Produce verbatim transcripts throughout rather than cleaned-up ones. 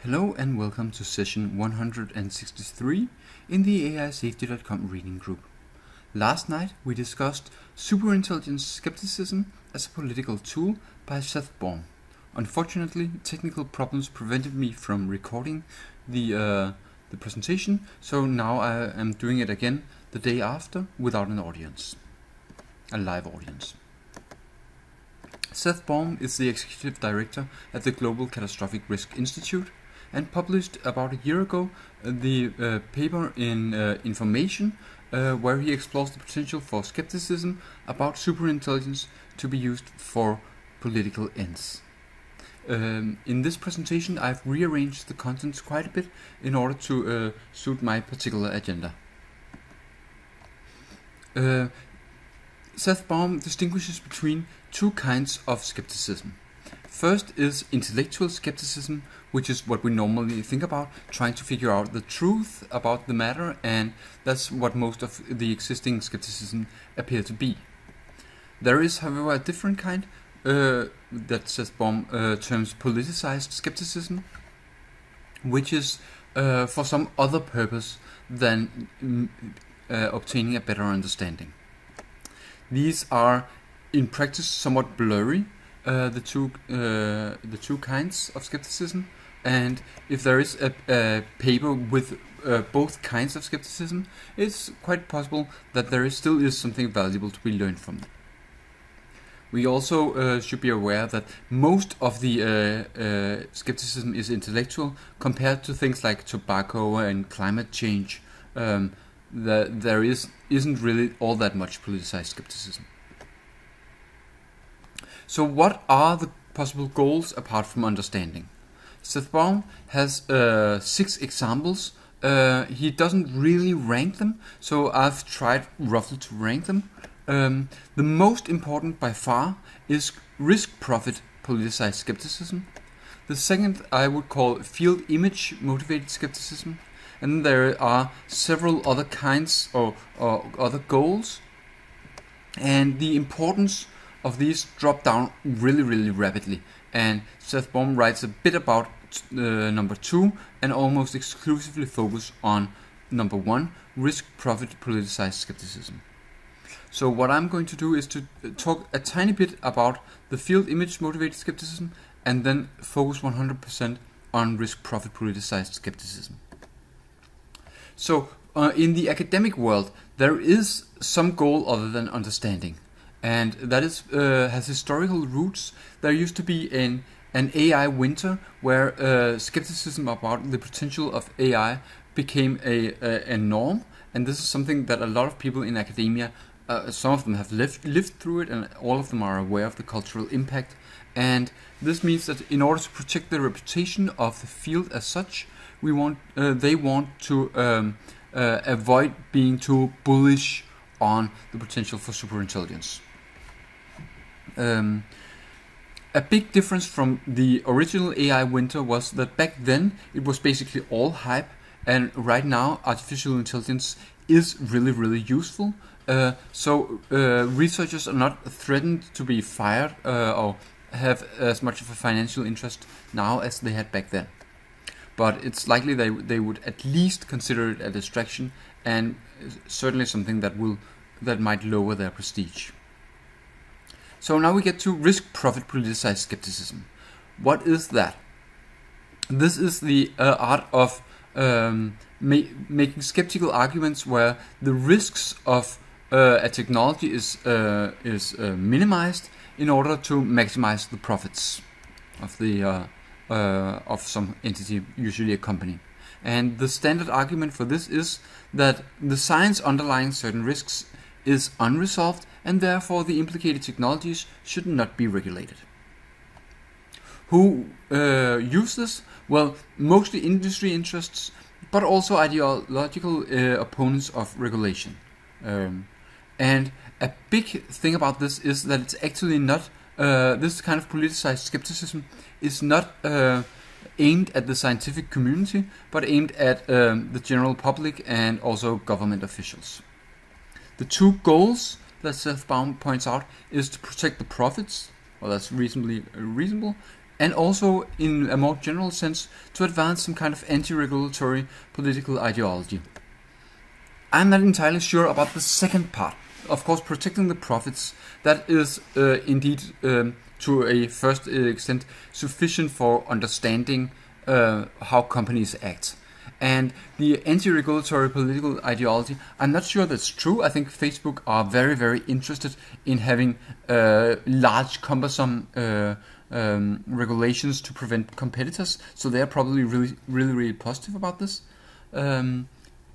Hello and welcome to session one hundred sixty-three in the A I Safety dot com reading group. Last night we discussed Superintelligence Skepticism as a political tool by Seth Baum. Unfortunately, technical problems prevented me from recording the, uh, the presentation, so now I am doing it again the day after without an audience, a live audience. Seth Baum is the executive director at the Global Catastrophic Risk Institute and published about a year ago uh, the uh, paper in uh, Information uh, where he explores the potential for skepticism about superintelligence to be used for political ends. Um, in this presentation I've rearranged the contents quite a bit in order to uh, suit my particular agenda. Uh, Seth Baum distinguishes between two kinds of skepticism. First is intellectual skepticism, which is what we normally think about, trying to figure out the truth about the matter, and that's what most of the existing skepticism appear to be. There is, however, a different kind uh, that Seth Baum uh, terms politicized skepticism, which is uh, for some other purpose than mm, uh, obtaining a better understanding. These are, in practice, somewhat blurry, uh, the two uh, the two kinds of skepticism. And if there is a, a paper with uh, both kinds of skepticism, it's quite possible that there is still is something valuable to be learned from them. We also uh, should be aware that most of the uh, uh, skepticism is intellectual compared to things like tobacco and climate change. Um, the, there is, isn't really all that much politicized skepticism. So what are the possible goals apart from understanding? Seth Baum has uh, six examples. Uh, he doesn't really rank them, so I've tried roughly to rank them. Um, the most important by far is risk-profit politicized skepticism. The second I would call field image motivated skepticism. And there are several other kinds or, or other goals. And the importance of these drop down really, really rapidly. And Seth Baum writes a bit about uh, number two and almost exclusively focus on number one, risk-profit politicized skepticism. So what I'm going to do is to talk a tiny bit about the field image motivated skepticism and then focus one hundred percent on risk-profit politicized skepticism. So uh, in the academic world, there is some goal other than understanding. And that is uh, has historical roots. There used to be an, an A I winter where uh, skepticism about the potential of A I became a, a, a norm. And this is something that a lot of people in academia, uh, some of them have lived, lived through it, and all of them are aware of the cultural impact. And this means that in order to protect the reputation of the field as such, we want uh, they want to um, uh, avoid being too bullish on the potential for superintelligence. Um, a big difference from the original A I winter was that back then it was basically all hype, and right now artificial intelligence is really, really useful. Uh, so uh, researchers are not threatened to be fired uh, or have as much of a financial interest now as they had back then. But it's likely they they would at least consider it a distraction, and certainly something that will that might lower their prestige. So now we get to risk-profit politicized skepticism. What is that? This is the uh, art of um, ma making skeptical arguments where the risks of uh, a technology is uh, is uh, minimized in order to maximize the profits of the uh, uh, of some entity, usually a company. And the standard argument for this is that the science underlying certain risks is unresolved, and therefore the implicated technologies should not be regulated. Who uh, use this? Well, mostly industry interests, but also ideological uh, opponents of regulation. Um, and a big thing about this is that it's actually not, uh, this kind of politicized skepticism is not uh, aimed at the scientific community, but aimed at um, the general public and also government officials. The two goals that Seth Baum points out is to protect the profits, well that's reasonably uh, reasonable, and also in a more general sense to advance some kind of anti-regulatory political ideology. I'm not entirely sure about the second part. Of course, protecting the profits, that is uh, indeed um, to a first extent sufficient for understanding uh, how companies act. And the anti-regulatory political ideology, I'm not sure that's true. I think Facebook are very, very interested in having uh, large, cumbersome uh, um, regulations to prevent competitors. So they're probably really, really, really positive about this. Um,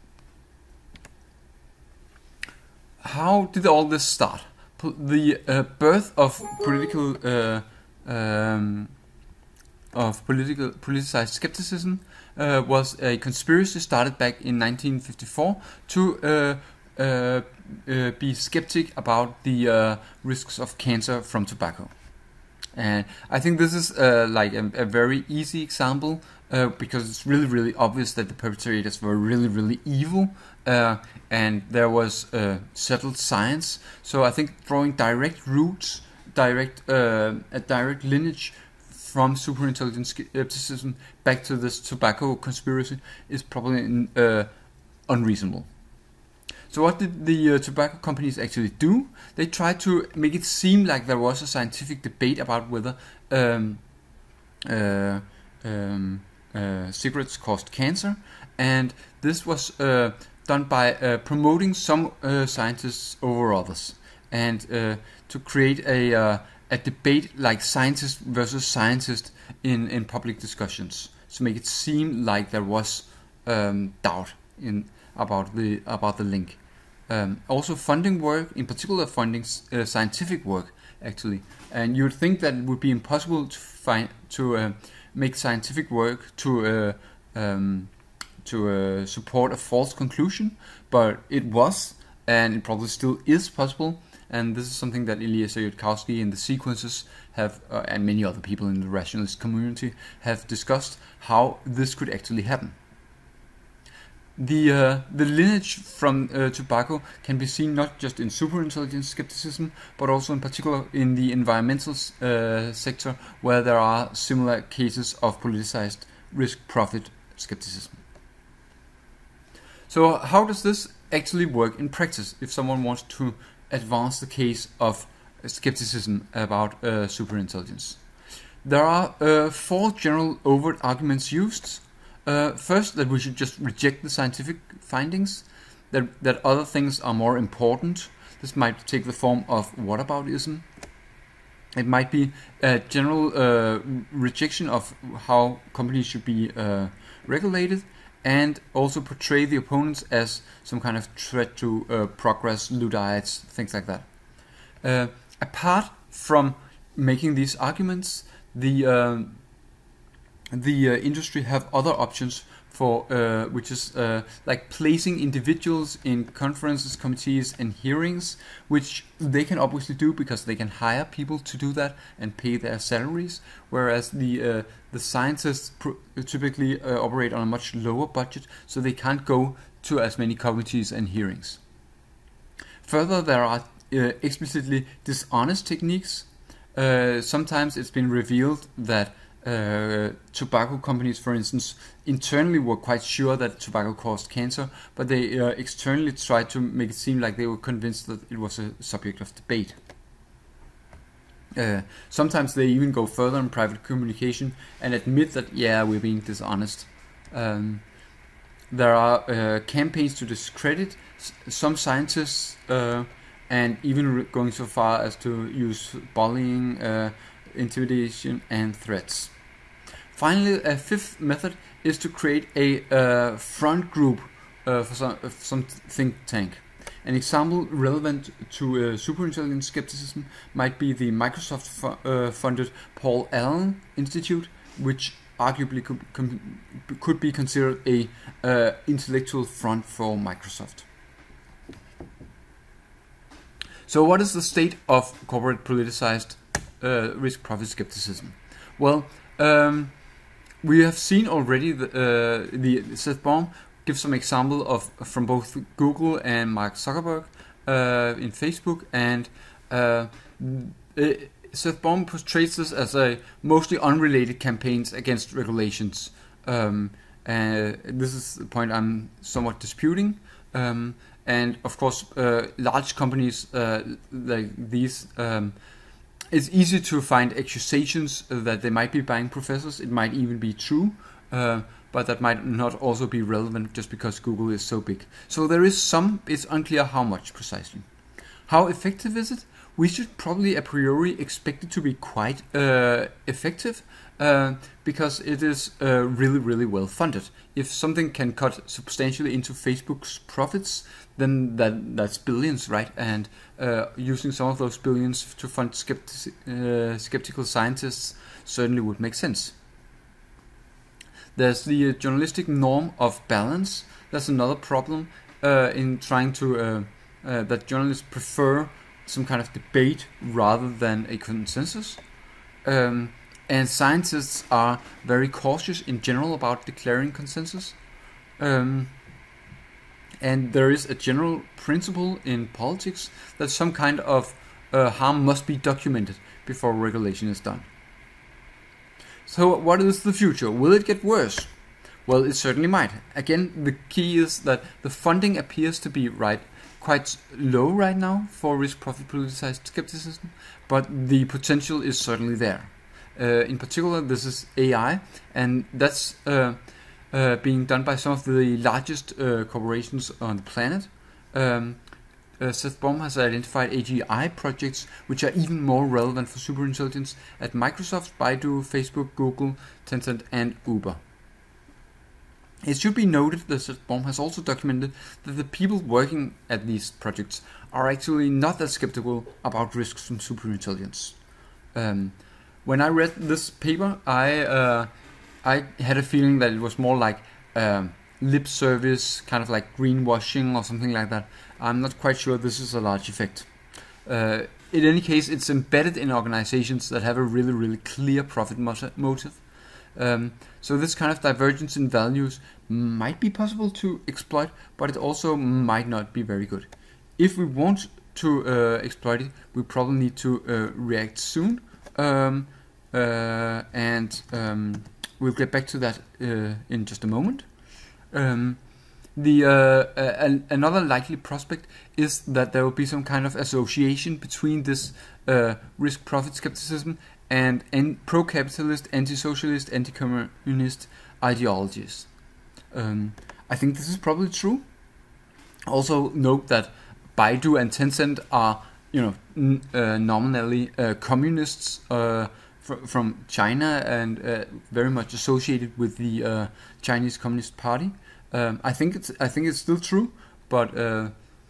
how did all this start? The uh, birth of political uh, um, of political politicized skepticism uh, was a conspiracy started back in nineteen fifty-four to uh, uh, uh, be skeptic about the uh, risks of cancer from tobacco. And I think this is uh, like a, a very easy example uh, because it's really, really obvious that the perpetrators were really, really evil, uh, and there was uh, settled science. So I think drawing direct roots, direct uh, a direct lineage from superintelligence skepticism back to this tobacco conspiracy is probably uh, unreasonable. So what did the uh, tobacco companies actually do? They tried to make it seem like there was a scientific debate about whether um, uh, um, uh, cigarettes caused cancer, and this was uh, done by uh, promoting some uh, scientists over others, and uh, to create a uh, a debate like scientist versus scientist in, in public discussions, to make it seem like there was um, doubt in about the about the link. Um, also funding work, in particular funding uh, scientific work actually, and you would think that it would be impossible to find to uh, make scientific work to uh, um, to uh, support a false conclusion, but it was, and it probably still is possible. And this is something that Eliezer Yudkowsky and the sequences have, uh, and many other people in the rationalist community have discussed how this could actually happen. The uh, the lineage from uh, tobacco can be seen not just in superintelligence skepticism, but also in particular in the environmental uh, sector, where there are similar cases of politicized risk-profit skepticism. So how does this actually work in practice if someone wants to advance the case of skepticism about uh, superintelligence? There are uh, four general overt arguments used. Uh, first, that we should just reject the scientific findings, that, that other things are more important. This might take the form of whataboutism. It might be a general uh, rejection of how companies should be uh, regulated, and also portray the opponents as some kind of threat to uh, progress, Luddites, things like that. Uh, apart from making these arguments, the uh, the uh, industry have other options for, uh, which is uh, like placing individuals in conferences, committees, and hearings, which they can obviously do because they can hire people to do that and pay their salaries, whereas the uh, the scientists pr typically uh, operate on a much lower budget, so they can't go to as many committees and hearings. Further, there are uh, explicitly dishonest techniques. Uh, sometimes it's been revealed that Uh, tobacco companies, for instance, internally were quite sure that tobacco caused cancer, but they uh, externally tried to make it seem like they were convinced that it was a subject of debate. Uh, sometimes they even go further in private communication and admit that, yeah, we're being dishonest. Um, there are uh, campaigns to discredit some scientists, uh, and even going so far as to use bullying, uh, intimidation, and threats. Finally, a fifth method is to create a uh, front group uh, for some, uh, some think tank. An example relevant to uh, superintelligence skepticism might be the Microsoft-funded fu uh, Paul Allen Institute, which arguably could, could be considered a uh, intellectual front for Microsoft. So what is the state of corporate politicized Uh, risk-profit skepticism? Well, um, we have seen already the, uh, the Seth Baum give some example of from both Google and Mark Zuckerberg uh, in Facebook, and uh, Seth Baum portrays this as a mostly unrelated campaigns against regulations. Um, uh, this is the point I'm somewhat disputing. Um, and of course, uh, large companies uh, like these, um, it's easy to find accusations that they might be buying professors. It might even be true. Uh, but that might not also be relevant just because Google is so big. So there is some, it's unclear how much precisely. How effective is it? We should probably a priori expect it to be quite uh, effective uh, because it is uh, really, really well funded. If something can cut substantially into Facebook's profits, then that that's billions, right? And uh, using some of those billions to fund skeptic, uh, skeptical scientists certainly would make sense. There's the uh, journalistic norm of balance. That's another problem uh, in trying to uh, uh, that journalists prefer some kind of debate rather than a consensus. Um, and scientists are very cautious in general about declaring consensus. Um, and there is a general principle in politics that some kind of uh, harm must be documented before regulation is done. So what is the future? Will it get worse? Well, it certainly might. Again, the key is that the funding appears to be right quite low right now for risk-profit politicized skepticism, but the potential is certainly there. Uh, in particular, this is A I, and that's uh, uh, being done by some of the largest uh, corporations on the planet. Um, Uh, Seth Baum has identified A G I projects which are even more relevant for superintelligence at Microsoft, Baidu, Facebook, Google, Tencent and Uber. It should be noted that Seth Baum has also documented that the people working at these projects are actually not that skeptical about risks from superintelligence. Um, when I read this paper, I uh, I had a feeling that it was more like um, lip service, kind of like greenwashing or something like that. I'm not quite sure this is a large effect. Uh, in any case, it's embedded in organizations that have a really, really clear profit motive. Um, so this kind of divergence in values might be possible to exploit, but it also might not be very good. If we want to uh, exploit it, we probably need to uh, react soon. Um, uh, and um, we'll get back to that uh, in just a moment. Um, The uh, uh, an, another likely prospect is that there will be some kind of association between this uh, risk-profit skepticism and, and pro-capitalist, anti-socialist, anti-communist ideologies. Um, I think this is probably true. Also note that Baidu and Tencent are, you know, n uh, nominally uh, communists uh, fr from China and uh, very much associated with the uh, Chinese Communist Party. Um, I think it's I think it's still true, but uh,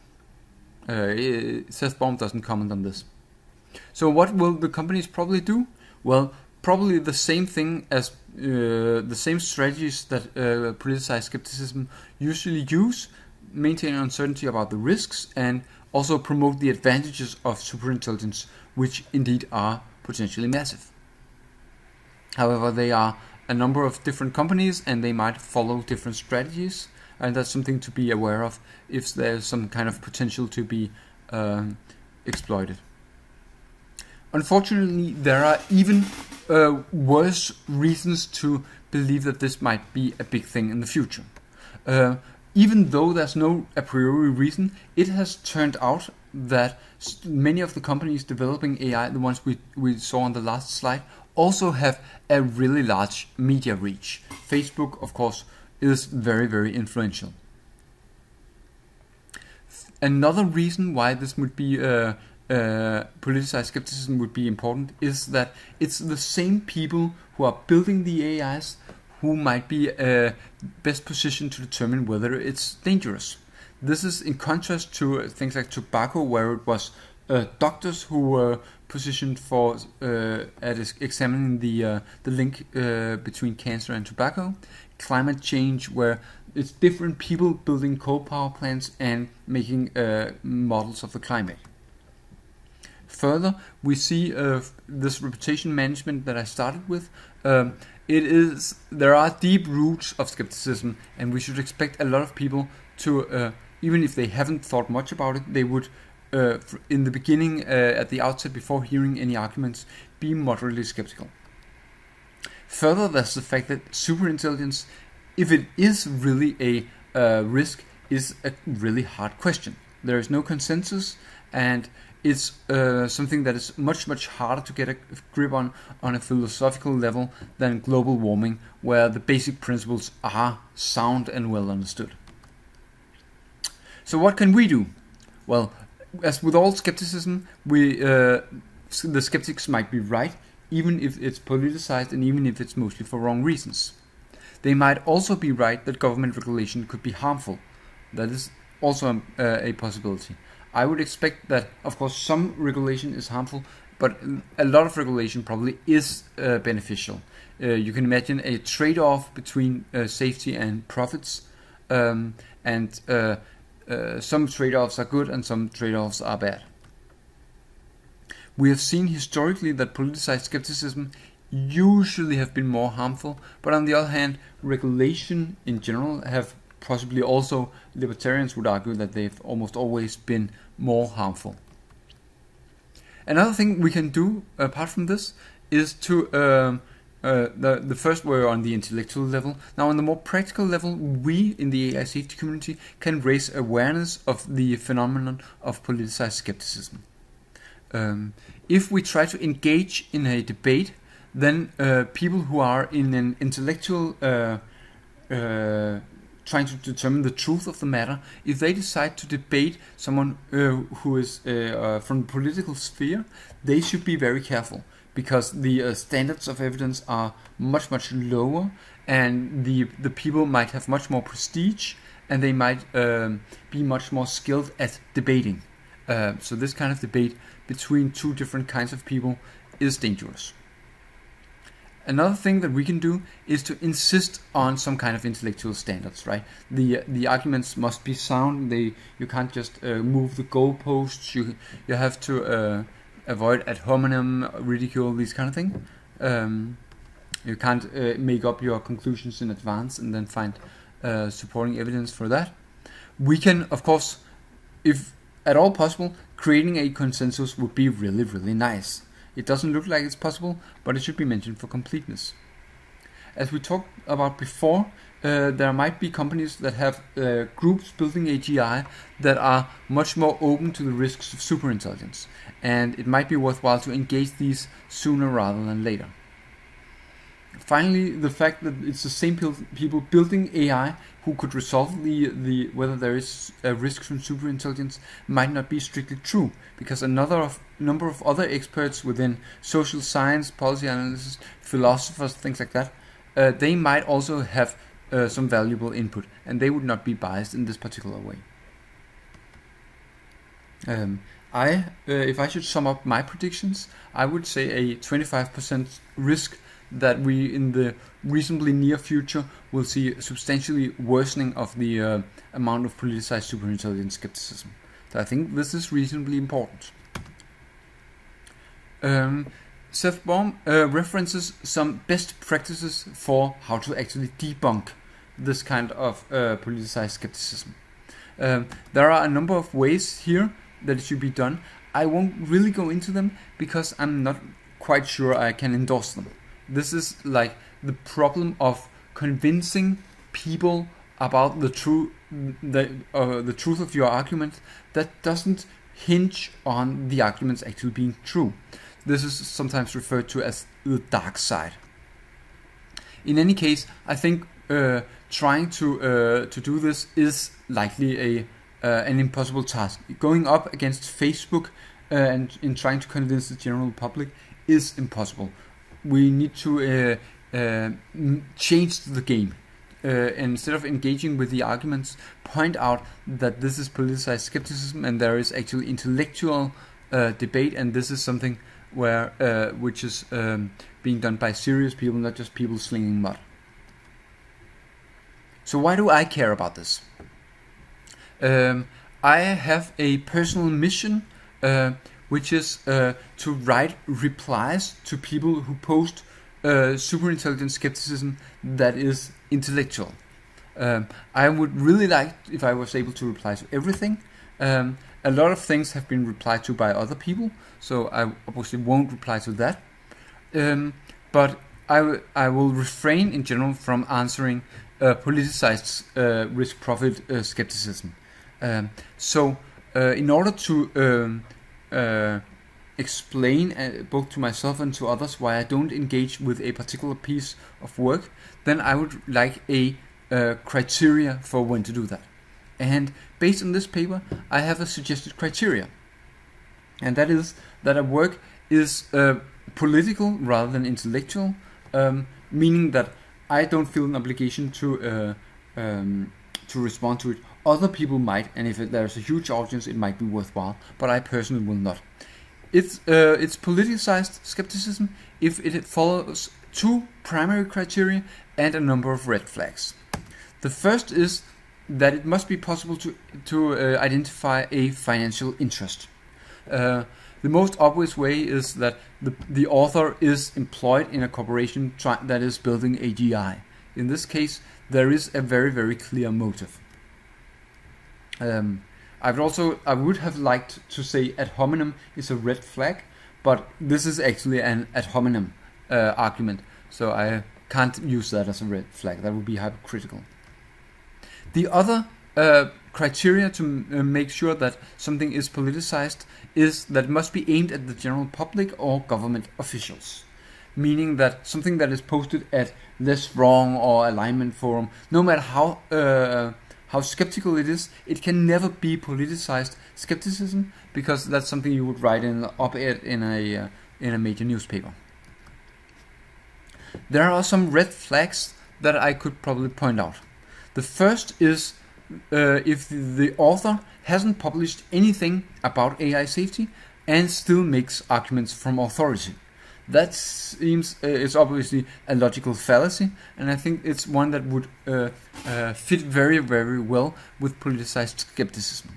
uh, it, Seth Baum doesn't comment on this. So what will the companies probably do? Well, probably the same thing as uh, the same strategies that uh, politicized skepticism usually use: maintain uncertainty about the risks and also promote the advantages of superintelligence, which indeed are potentially massive. However, they are a number of different companies and they might follow different strategies, and that's something to be aware of if there's some kind of potential to be um, exploited. Unfortunately, there are even uh, worse reasons to believe that this might be a big thing in the future. Uh, even though there's no a priori reason, it has turned out that many of the companies developing A I, the ones we, we saw on the last slide, also have a really large media reach. Facebook, of course, is very, very influential. Another reason why this would be uh, uh, politicized skepticism would be important is that it's the same people who are building the A Is who might be uh, best positioned to determine whether it's dangerous. This is in contrast to uh, things like tobacco, where it was uh, doctors who were positioned for uh, at examining the uh, the link uh, between cancer and tobacco. Climate change, where it's different people building coal power plants and making uh, models of the climate. Further, we see uh, this reputation management that I started with. Um, it is there are deep roots of skepticism, and we should expect a lot of people to, uh, even if they haven't thought much about it, they would uh, in the beginning, uh, at the outset, before hearing any arguments, be moderately skeptical. Further, there's the fact that superintelligence, if it is really a uh, risk, is a really hard question. There is no consensus, and it's uh, something that is much, much harder to get a grip on on a philosophical level than global warming, where the basic principles are sound and well understood. So what can we do? Well, as with all skepticism, we uh, the skeptics might be right, even if it's politicized and even if it's mostly for wrong reasons. They might also be right that government regulation could be harmful. That is also uh, a possibility. I would expect that, of course, some regulation is harmful, but a lot of regulation probably is uh, beneficial. Uh, you can imagine a trade-off between uh, safety and profits, um, and uh, uh, some trade-offs are good and some trade-offs are bad. We have seen historically that politicized skepticism usually have been more harmful, but on the other hand, regulation in general have possibly also, libertarians would argue that they've almost always been more harmful. Another thing we can do apart from this is to, um, uh, the, the first were on the intellectual level. Now on the more practical level, we in the A I safety community can raise awareness of the phenomenon of politicized skepticism. Um, if we try to engage in a debate, then uh, people who are in an intellectual uh, uh, trying to determine the truth of the matter, if they decide to debate someone uh, who is uh, uh, from the political sphere, they should be very careful, because the uh, standards of evidence are much, much lower, and the, the people might have much more prestige, and they might um, be much more skilled at debating. Uh, so this kind of debate between two different kinds of people is dangerous. Another thing that we can do is to insist on some kind of intellectual standards, right? The the arguments must be sound. They you can't just uh, move the goalposts. You you have to uh, avoid ad hominem, ridicule, these kind of thing. Um, you can't uh, make up your conclusions in advance and then find uh, supporting evidence for that. We can, of course, if at all possible, creating a consensus would be really, really nice. It doesn't look like it's possible, but it should be mentioned for completeness. As we talked about before, uh, there might be companies that have uh, groups building A G I that are much more open to the risks of superintelligence, and it might be worthwhile to engage these sooner rather than later. Finally, the fact that it's the same people building A I who could resolve the, the whether there is a risk from superintelligence might not be strictly true, because another of, number of other experts within social science, policy analysis, philosophers, things like that, uh, they might also have uh, some valuable input, and they would not be biased in this particular way. Um, I, uh, if I should sum up my predictions, I would say a twenty-five percent risk that we in the reasonably near future will see a substantially worsening of the uh, amount of politicized superintelligence skepticism. So I think this is reasonably important. Um, Seth Baum uh, references some best practices for how to actually debunk this kind of uh, politicized skepticism. Um, there are a number of ways here that it should be done. I won't really go into them because I'm not quite sure I can endorse them. This is like the problem of convincing people about the true the uh, the truth of your argument that doesn't hinge on the arguments actually being true. This is sometimes referred to as the dark side. In any case, I think uh, trying to uh, to do this is likely a uh, an impossible task. Going up against Facebook uh, and in trying to convince the general public is impossible. We need to uh, uh, change the game. Uh, instead of engaging with the arguments, point out that this is politicized skepticism and there is actually intellectual uh, debate, and this is something where uh, which is um, being done by serious people, not just people slinging mud. So why do I care about this? Um, I have a personal mission, uh, which is uh, to write replies to people who post uh, superintelligent skepticism that is intellectual. Um, I would really like if I was able to reply to everything, um, a lot of things have been replied to by other people, so I obviously won't reply to that. Um, but I, I will refrain in general from answering uh, politicized uh, risk-profit uh, skepticism. Um, so, uh, in order to um, uh, explain uh, both to myself and to others why I don't engage with a particular piece of work, then I would like a uh, criteria for when to do that. And based on this paper, I have a suggested criteria, and that is that a work is uh, political rather than intellectual, um, meaning that I don't feel an obligation to uh, um, to respond to it. Other people might, and if it, there's a huge audience, it might be worthwhile, but I personally will not. It's uh, it's politicized skepticism if it follows two primary criteria and a number of red flags. The first is that it must be possible to to uh, identify a financial interest. Uh, the most obvious way is that the the author is employed in a corporation try- that is building A G I. In this case, there is a very very clear motive. Um, I would also I would have liked to say ad hominem is a red flag, but this is actually an ad hominem uh, argument, so I can't use that as a red flag. That would be hypocritical. The other uh, criteria to uh, make sure that something is politicized is that it must be aimed at the general public or government officials, meaning that something that is posted at Less Wrong or Alignment Forum, no matter how uh, how skeptical it is, it can never be politicized skepticism, because that's something you would write in an op-ed in a uh, in a major newspaper. There are some red flags that I could probably point out. The first is uh, if the author hasn't published anything about A I safety and still makes arguments from authority. That seems uh, is obviously a logical fallacy, and I think it's one that would uh, uh, fit very, very well with politicized skepticism.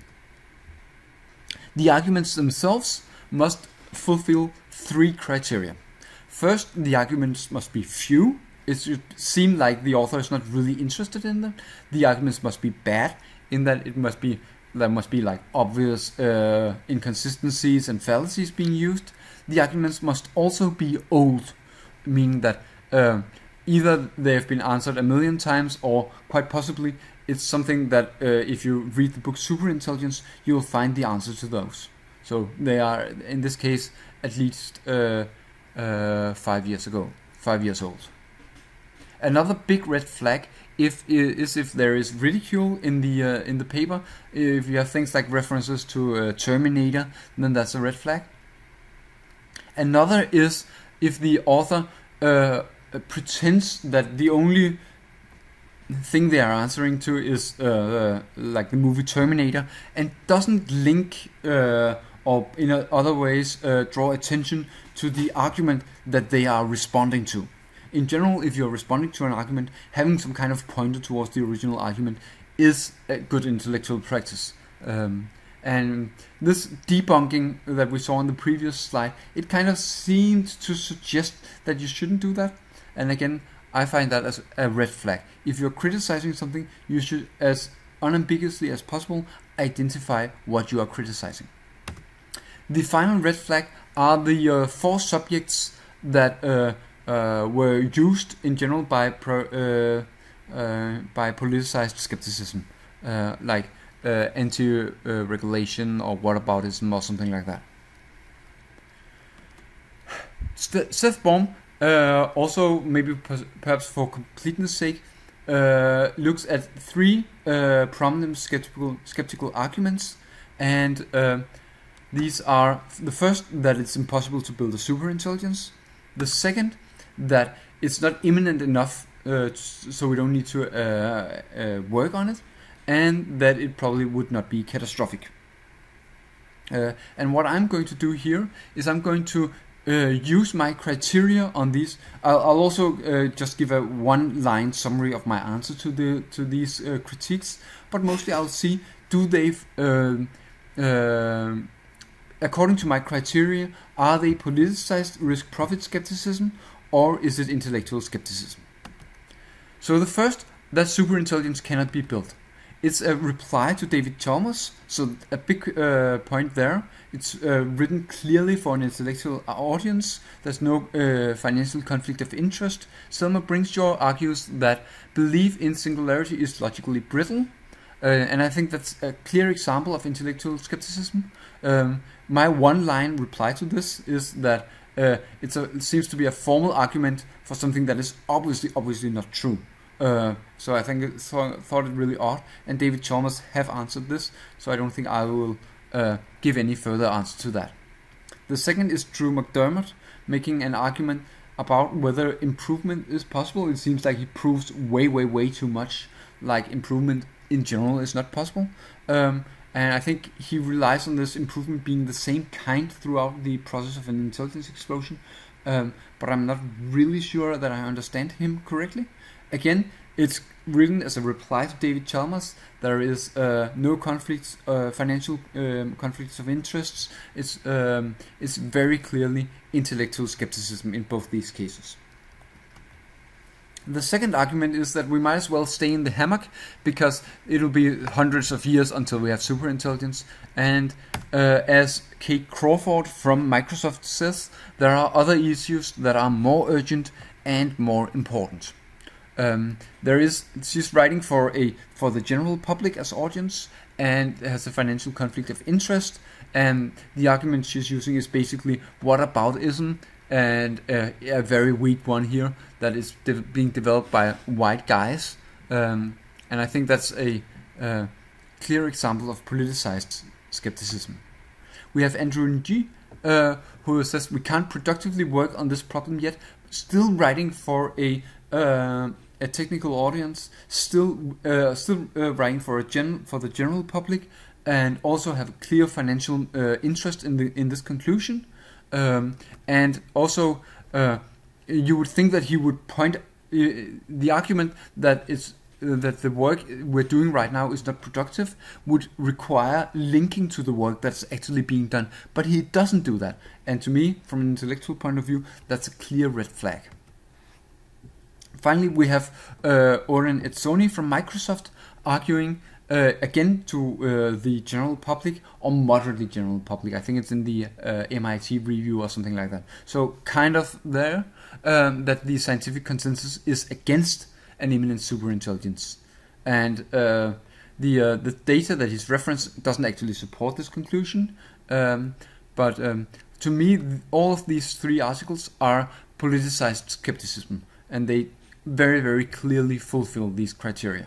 The arguments themselves must fulfill three criteria. First, the arguments must be few. It should seem like the author is not really interested in them. The arguments must be bad, in that it must be there must be like obvious uh, inconsistencies and fallacies being used. The arguments must also be old, meaning that uh, either they have been answered a million times, or quite possibly it's something that uh, if you read the book Superintelligence, you will find the answer to those. So they are, in this case, at least uh, uh, five years ago, five years old. Another big red flag if is if there is ridicule in the uh, in the paper. If you have things like references to uh, Terminator, then that's a red flag. Another is if the author uh, pretends that the only thing they are answering to is uh, uh, like the movie Terminator, and doesn't link uh, or in other ways uh, draw attention to the argument that they are responding to. In general, if you're responding to an argument, having some kind of pointer towards the original argument is a good intellectual practice. Um, and this debunking that we saw on the previous slide, it kind of seemed to suggest that you shouldn't do that. And again, I find that as a red flag. If you're criticizing something, you should, as unambiguously as possible, identify what you are criticizing. The final red flag are the uh, four subjects that uh, uh, were used in general by pro, uh, uh, by politicized skepticism, uh, like uh, anti-regulation uh, or whataboutism or something like that. St- Seth Baum uh, also, maybe perhaps for completeness' sake, uh, looks at three uh, prominent skeptical skeptical arguments, and uh, these are the first, that it's impossible to build a superintelligence. The second, that it's not imminent enough, uh, so we don't need to uh, uh, work on it, and that it probably would not be catastrophic. Uh, and what I'm going to do here is I'm going to uh, use my criteria on these. I'll, I'll also uh, just give a one-line summary of my answer to the to these uh, critiques, but mostly I'll see, do they uh, uh, according to my criteria, are they politicized risk-profit skepticism, or is it intellectual skepticism? So the first, that superintelligence cannot be built. it's a reply to David Chalmers, so a big uh, point there. It's uh, written clearly for an intellectual audience. There's no uh, financial conflict of interest. Selma Bringshaw argues that belief in singularity is logically brittle, uh, and I think that's a clear example of intellectual skepticism. Um, my one-line reply to this is that uh, it's a, it seems to be a formal argument for something that is obviously, obviously not true. Uh, so I think it th thought it really odd, and David Chalmers have answered this, so I don't think I will uh, give any further answer to that. The second is Drew McDermott, making an argument about whether improvement is possible. It seems like he proves way, way, way too much, like improvement in general is not possible. Um, and I think he relies on this improvement being the same kind throughout the process of an intelligence explosion, um, but I'm not really sure that I understand him correctly. Again, it's written as a reply to David Chalmers. There is uh, no conflicts, uh, financial um, conflicts of interests. It's um, it's very clearly intellectual skepticism in both these cases. The second argument is that we might as well stay in the hammock because it'll be hundreds of years until we have superintelligence. And uh, as Kate Crawford from Microsoft says, there are other issues that are more urgent and more important. Um, there is she's writing for a for the general public as audience, and has a financial conflict of interest, and the argument she's using is basically what aboutism, and uh, a very weak one here that is de being developed by white guys, um, and I think that's a uh, clear example of politicized skepticism. We have Andrew Ng, uh, who says we can't productively work on this problem yet, still writing for a uh, a technical audience, still uh, still uh, writing for a gen for the general public, and also have a clear financial uh, interest in the in this conclusion, um, and also uh, you would think that he would point uh, the argument that it's uh, that the work we're doing right now is not productive would require linking to the work that's actually being done, but he doesn't do that, and to me, from an intellectual point of view, that's a clear red flag. Finally, we have uh, Oren Etzoni from Microsoft arguing uh, again to uh, the general public, or moderately general public. I think it's in the uh, M I T review or something like that. So kind of there um, that the scientific consensus is against an imminent superintelligence, and uh, the uh, the data that he's referenced doesn't actually support this conclusion. Um, but um, to me, all of these three articles are politicized skepticism, and they very, very clearly fulfill these criteria.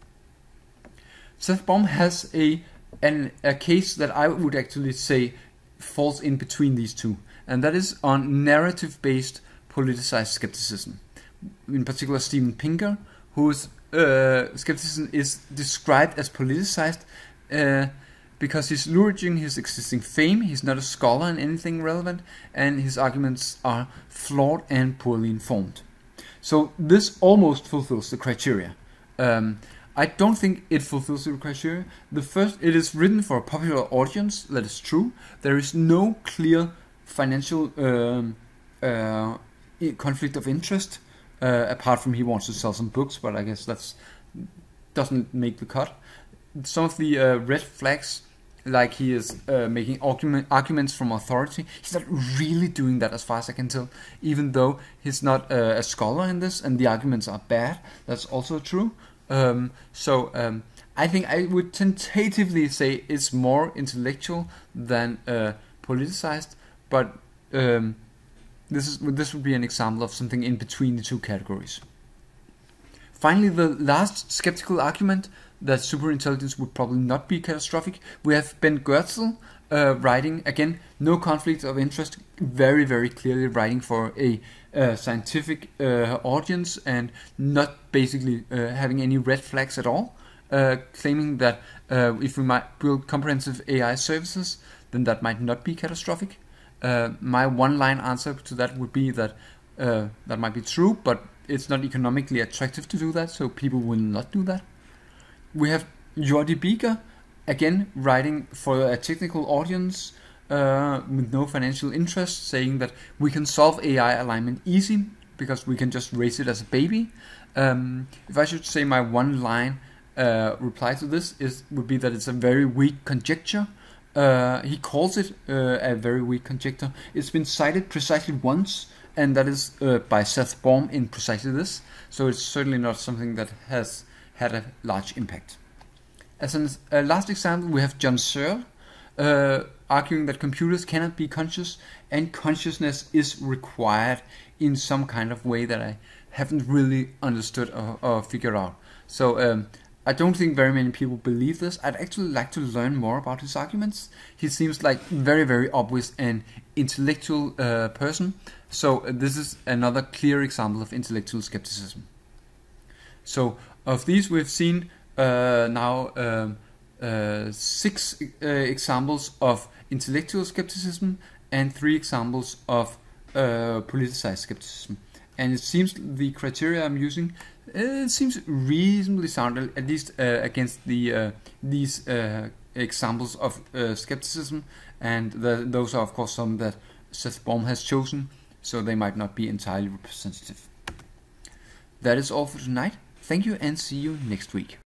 Seth Baum has a, an, a case that I would actually say falls in between these two, and that is on narrative-based politicized skepticism. In particular, Steven Pinker, whose uh, skepticism is described as politicized uh, because he's leveraging his existing fame. He's not a scholar in anything relevant, and his arguments are flawed and poorly informed. So this almost fulfills the criteria. Um, I don't think it fulfills the criteria. The first, it is written for a popular audience, that is true. There is no clear financial um, uh, conflict of interest, uh, apart from he wants to sell some books, but I guess that's doesn't make the cut. Some of the uh, red flags, like he is uh, making argument, arguments from authority, he's not really doing that as far as I can tell, even though he's not uh, a scholar in this, and the arguments are bad. That's also true. Um, so um, I think I would tentatively say it's more intellectual than uh, politicized, but um, this is this would be an example of something in between the two categories. Finally, the last skeptical argument, that superintelligence would probably not be catastrophic. We have Ben Goertzel uh, writing, again, no conflict of interest, very, very clearly writing for a uh, scientific uh, audience and not basically uh, having any red flags at all, uh, claiming that uh, if we might build comprehensive A I services, then that might not be catastrophic. Uh, my one-line answer to that would be that uh, that might be true, but it's not economically attractive to do that, so people will not do that. We have Jordi Beaker, again, writing for a technical audience uh, with no financial interest, saying that we can solve A I alignment easy because we can just raise it as a baby. Um, if I should say my one line uh, reply to this is would be that it's a very weak conjecture. Uh, he calls it uh, a very weak conjecture. It's been cited precisely once, and that is uh, by Seth Baum in precisely this. So it's certainly not something that has had a large impact. As a uh, last example, we have John Searle uh, arguing that computers cannot be conscious, and consciousness is required in some kind of way that I haven't really understood or, or figured out. So um, I don't think very many people believe this. I'd actually like to learn more about his arguments. He seems like very, very obvious and intellectual uh, person. So uh, this is another clear example of intellectual skepticism. So of these we've seen uh, now um, uh, six uh, examples of intellectual skepticism and three examples of uh, politicized skepticism. And it seems the criteria I'm using, uh, it seems reasonably sound, at least uh, against the uh, these uh, examples of uh, skepticism. And the, those are of course some that Seth Baum has chosen, so they might not be entirely representative. That is all for tonight. Thank you and see you next week.